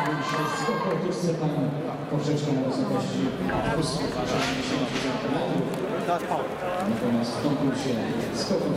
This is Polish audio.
większość skoków dyscyplin poprzeczką na wysokości 260 cm. Natomiast w konkursie skoków